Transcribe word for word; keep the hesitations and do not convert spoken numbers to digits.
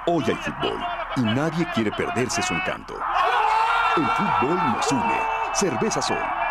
Hoy hay fútbol y nadie quiere perderse su encanto. El fútbol nos une. Cerveza Sol,